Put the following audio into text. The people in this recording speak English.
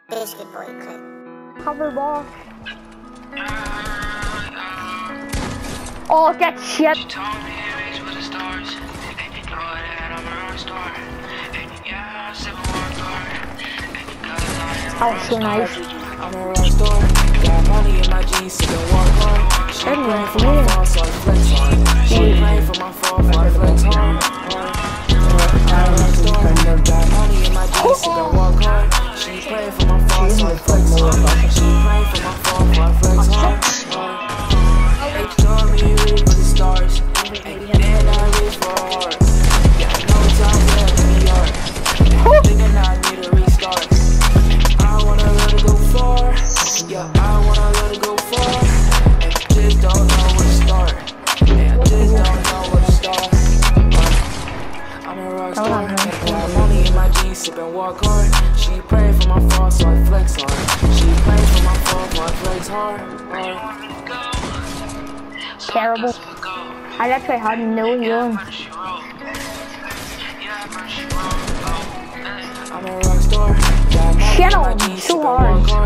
Biscuit boy clip. Cover ball. Oh, that shit. That was so nice. I'm a rock star. Got money in my jeans, so don't walk hard. She praying for my fall, so I flex hard. She praying for my fall, so I flex hard. I'm a rock star. Got money in my jeans, so don't walk hard. She praying for my fall, so I flex hard. She praying for my fall, so I flex hard. They told me reach for the stars, and then I reach for heart. Yeah, I know time left in the yard. Thinking I need a restart. I wanna let it go far. Yeah, I wanna let it go far. And I just don't know where to start. And I just don't know where to start. I'm a rock star. Got money in my jeans, sippin' walk hard. She praying for my fall, so I flex hard. She praying for my fall, so I flex hard. Terrible. I actually had no healing. I'm a rock star. Got money in my jeans, so sippin' walk hard.